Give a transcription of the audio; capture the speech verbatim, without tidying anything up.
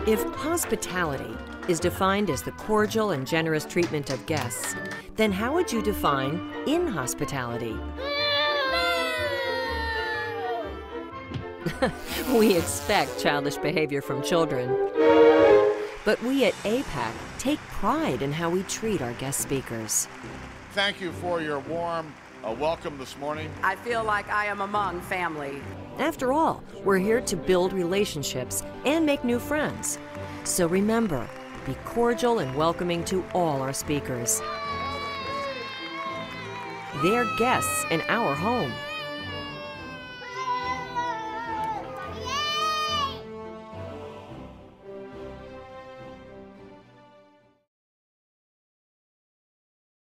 If hospitality is defined as the cordial and generous treatment of guests, then how would you define inhospitality? We expect childish behavior from children. But we at A PAC take pride in how we treat our guest speakers. Thank you for your warm uh, welcome this morning. I feel like I am among family. After all, we're here to build relationships and make new friends. So remember, be cordial and welcoming to all our speakers. They're guests in our home.